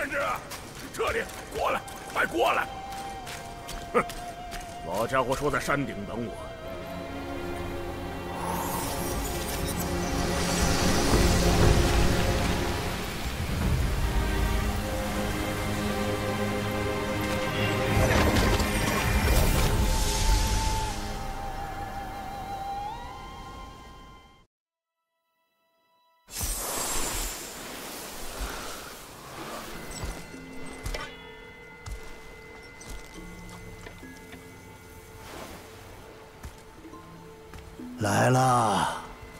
站着！这里，过来，快过来！哼，老家伙说在山顶等我。 来了，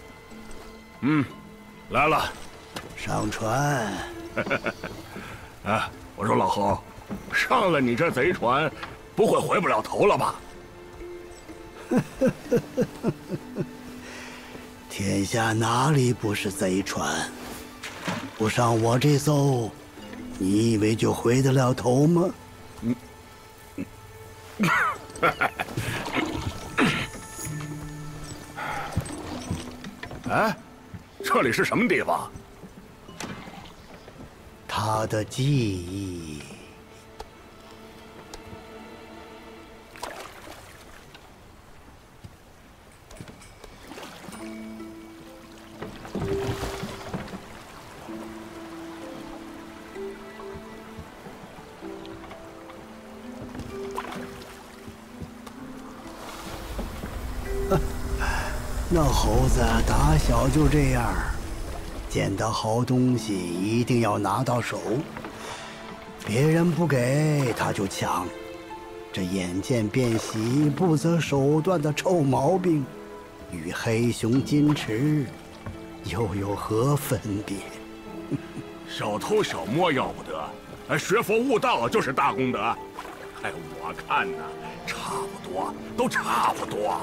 来了。 上船。 啊，我说老侯，上了你这贼船，不会回不了头了吧？ 天下哪里不是贼船？不上我这艘，你以为就回得了头吗？ 哎，这里是什么地方？ 他的记忆。那猴子打小就这样，见到好东西一定要拿到手，别人不给他就抢，这眼见便喜、不择手段的臭毛病，与黑熊金池又有何分别？ 小偷小摸要不得，学佛悟道就是大功德。哎，我看呐，差不多，都差不多。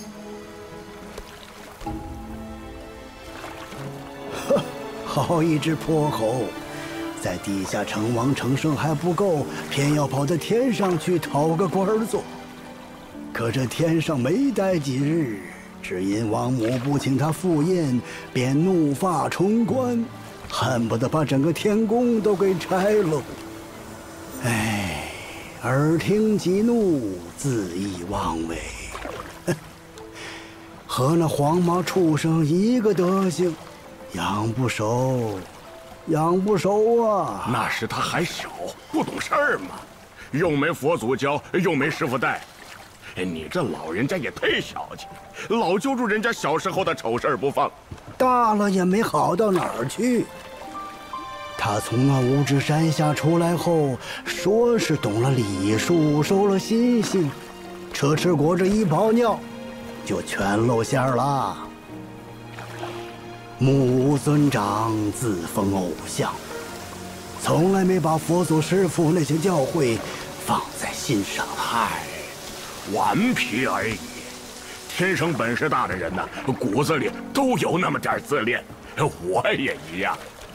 好一只泼猴，在地下称王称圣还不够，偏要跑到天上去讨个官做。可这天上没待几日，只因王母不请他赴宴，便怒发冲冠，恨不得把整个天宫都给拆了。哎，耳听己怒，恣意妄为，和那黄毛畜生一个德行。 养不熟，养不熟啊！ 那时他还小，不懂事儿嘛，又没佛祖教，又没师傅带。哎，你这老人家也忒小气，老揪住人家小时候的丑事儿不放。 大了也没好到哪儿去。他从那五指山下出来后，说是懂了礼数，收了心性，吃果这一泡尿，就全露馅了。 木尊长自封偶像，从来没把佛祖师傅那些教诲放在心上。 嗨，顽皮而已。天生本事大的人呐，骨子里都有那么点自恋，我也一样。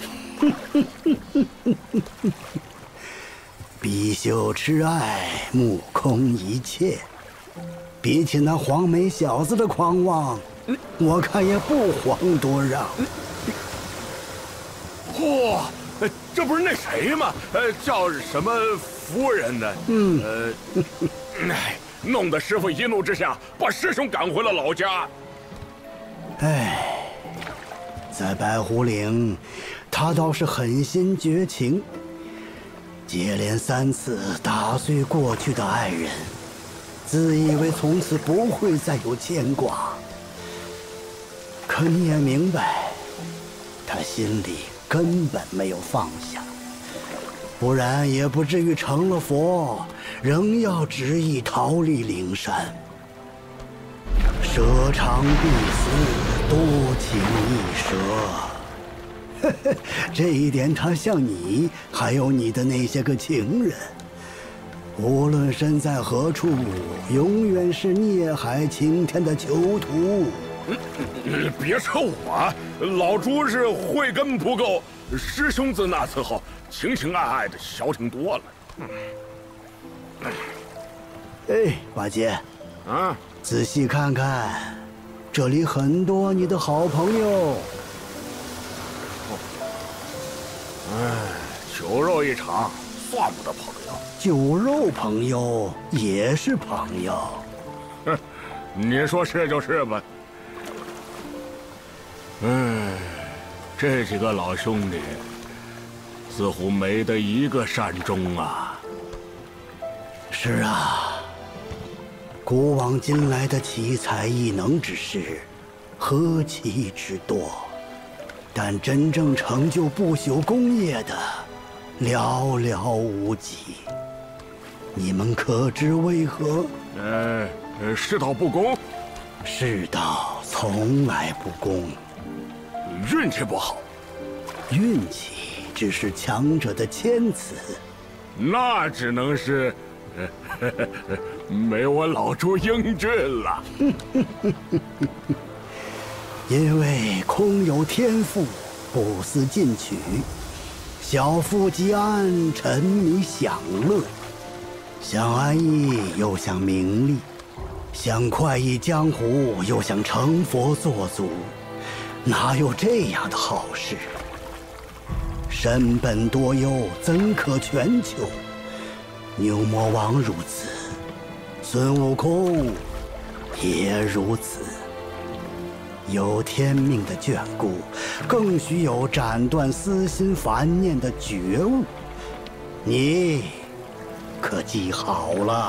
比秀痴爱，目空一切。比起那黄眉小子的狂妄。 我看也不遑多让。 嚯，这不是那谁吗？叫什么夫人呢？哎，弄得师傅一怒之下把师兄赶回了老家。 哎，在白虎岭，他倒是狠心绝情，接连3次打碎过去的爱人，自以为从此不会再有牵挂。 可你也明白，他心里根本没有放下，不然也不至于成了佛，仍要执意逃离灵山。舍长必死，多情易舍。这一点他像你，还有你的那些个情人，无论身在何处，永远是孽海青天的囚徒。 别说我，老朱是慧根不够，师兄自那次后，情情爱爱的消停多了。 哎，八戒， 啊， 仔细看看，这里很多你的好朋友。 哎， 酒肉一场，算不得朋友。 酒肉朋友也是朋友。 哼，你说是就是吧。这几个老兄弟似乎没得一个善终啊。 是啊，古往今来的奇才异能之士，何其之多，但真正成就不朽功业的，寥寥无几。你们可知为何？ 世道不公。 世道从来不公。 运气不好。 运气只是强者的谦词。 那只能是，没我老朱英俊了。 因为空有天赋，不思进取，小富即安，沉迷享乐，想安逸又想名利，想快意江湖又想成佛做祖，哪有这样的好事？身本多忧，怎可全求？牛魔王如此，孙悟空也如此。有天命的眷顾，更需有斩断私心烦念的觉悟。你可记好了。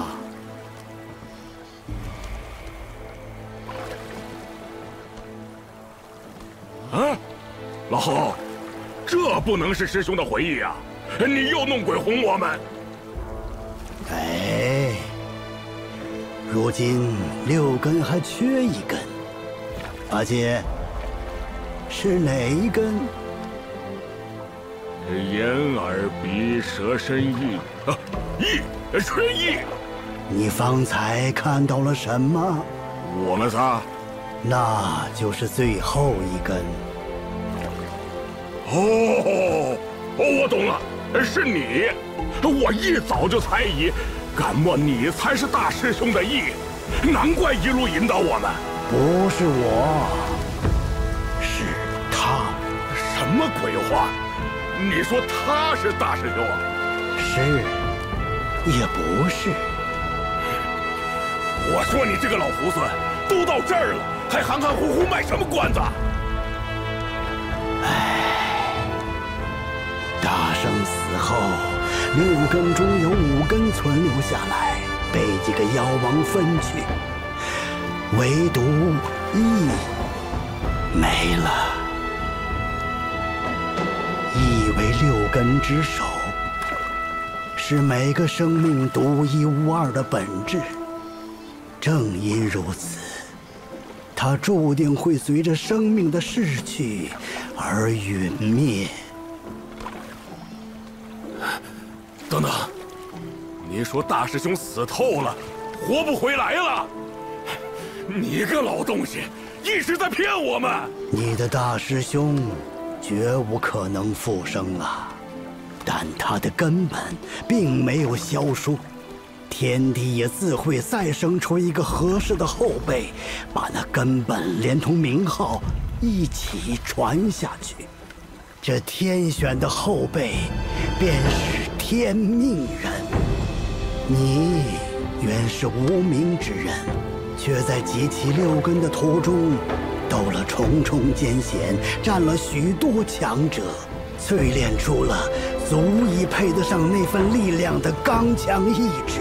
啊，老侯，这不能是师兄的回忆啊！你又弄鬼哄我们。 哎，如今6根还缺1根。八戒，是哪一根？ 眼耳鼻舌身意啊，意，缺意。 你方才看到了什么？ 我们仨。 那就是最后1根。 哦，我懂了，是你。我一早就猜疑，敢莫你才是大师兄的意，难怪一路引导我们。 不是我，是他。 什么鬼话？你说他是大师兄啊？ 是，也不是。 我说你这个老猢狲，都到这儿了，还含含糊糊卖什么关子？ 唉，大圣死后，6根中有5根存留下来，被几个妖王分去。唯独意没了。意为6根之首，是每个生命独一无二的本质。正因如此，它注定会随着生命的逝去而陨灭。 等等，你说大师兄死透了，活不回来了？你个老东西，一直在骗我们！ 你的大师兄绝无可能复生了，但他的根本并没有消疏，天帝也自会再生出一个合适的后辈，把那根本连同名号一起传下去。这天选的后辈，便是天命人。你原是无名之人，却在集齐6根的途中，斗了重重艰险，战了许多强者，淬炼出了足以配得上那份力量的刚强意志。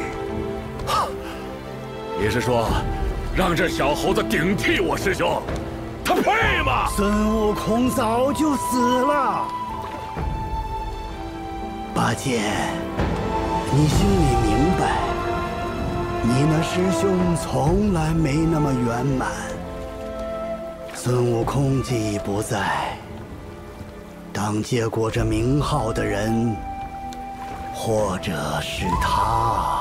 你是说，让这小猴子顶替我师兄，他配吗？ 孙悟空早就死了。八戒，你心里明白，你那师兄从来没那么圆满。孙悟空既已不在，当接过这名号的人，或者是他。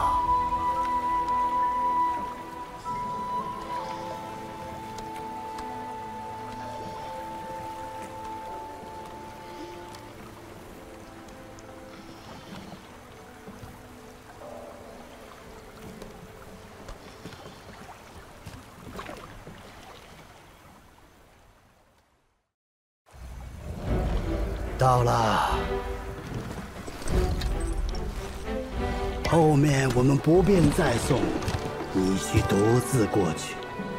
到了， 后面我们不便再送，你需独自过去。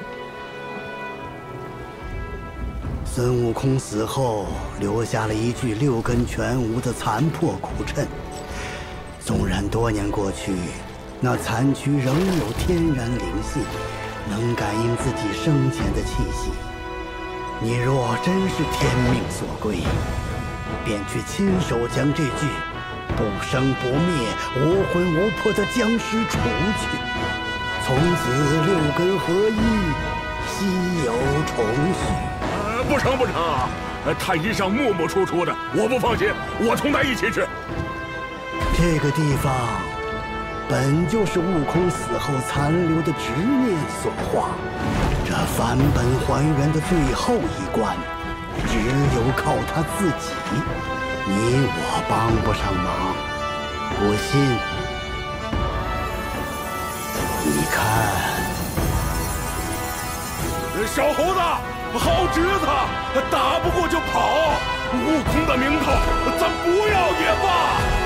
孙悟空死后，留下了一具六根全无的残破骨阵。纵然多年过去，那残躯仍有天然灵性，能感应自己生前的气息。你若真是天命所归，便去亲手将这具不生不灭、无魂无魄的僵尸除去，从此六根合一，稀有重续。 不成不成，太医上木木楚楚的，我不放心，我同他一起去。 这个地方本就是悟空死后残留的执念所化，这返本还原的最后一关，只有靠他自己，你我帮不上忙。不信，你看， 小猴子，好侄子，打不过就跑，悟空的名头咱不要也罢。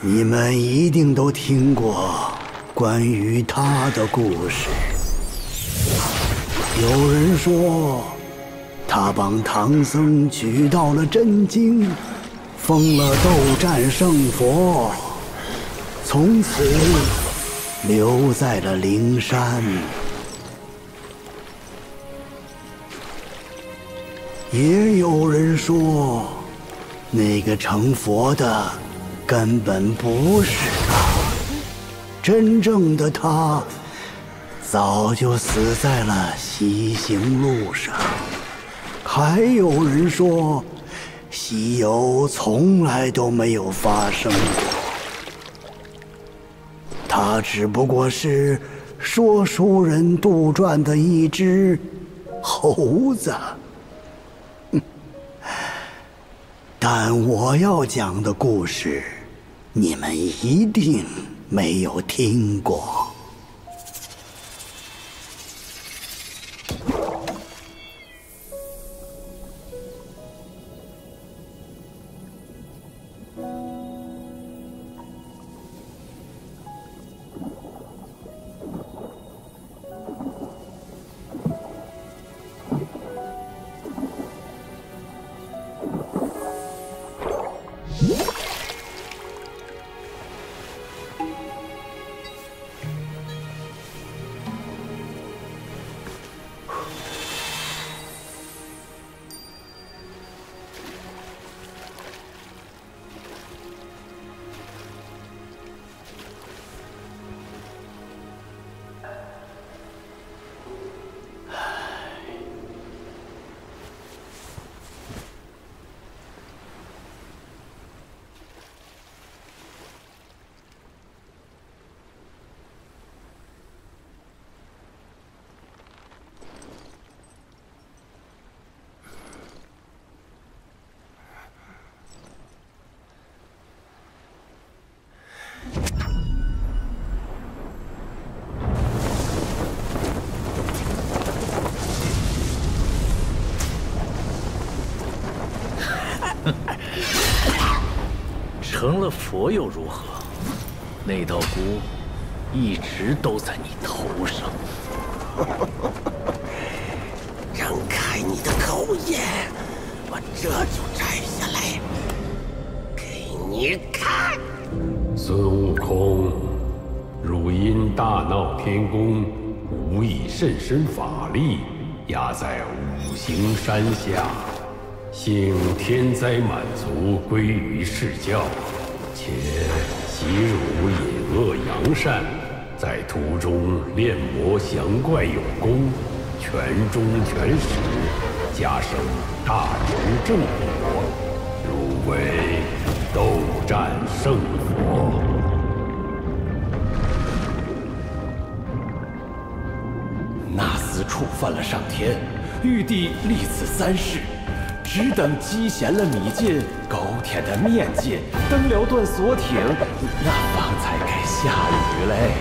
你们一定都听过关于他的故事。有人说，他帮唐僧取到了真经，封了斗战胜佛，从此留在了灵山。也有人说，那个成佛的根本不是他，真正的他早就死在了西行路上。还有人说，西游从来都没有发生过，他只不过是说书人杜撰的一只猴子。但我要讲的故事，你们一定没有听过。 成了佛又如何？那道箍一直都在你头上。 张开你的口眼，我这就摘下来给你看。 孙悟空，汝因大闹天宫，无以甚深法力压在五行山下，幸天灾满足归于释教，且习汝隐恶扬善，在途中练魔降怪有功，全忠全实，加升大儒正果，汝为斗战胜佛。 那厮触犯了上天，玉帝立此三世，只等积咸了米劲，狗舔的面筋，登了断锁艇，那方才该下雨嘞。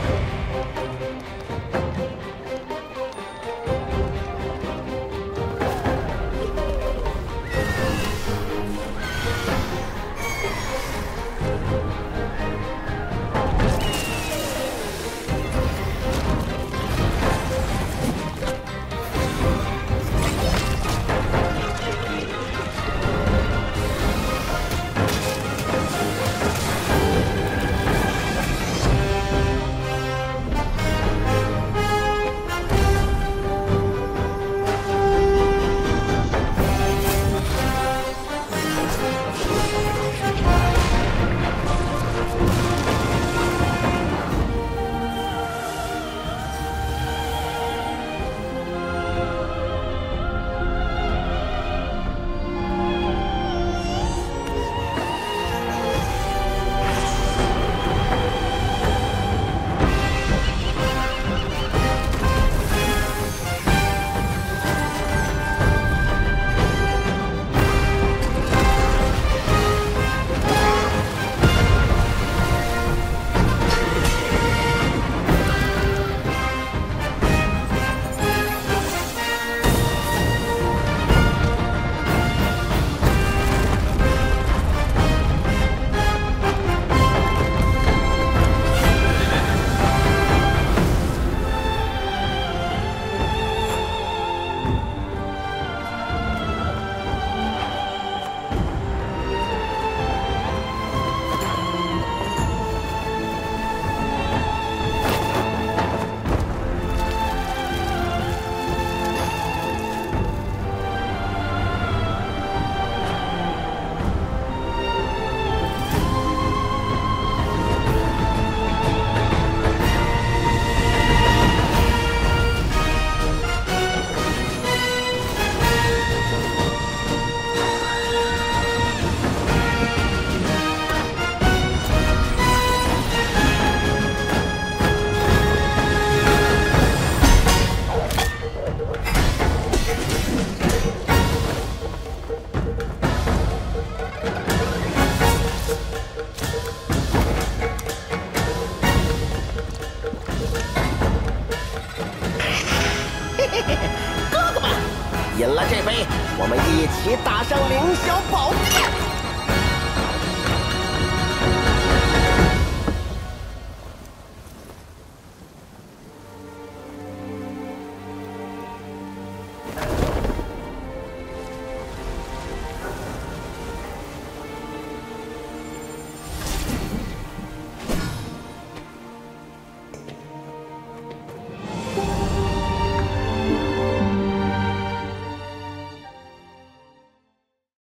哥哥们，饮了这杯，我们一起打上凌霄宝殿。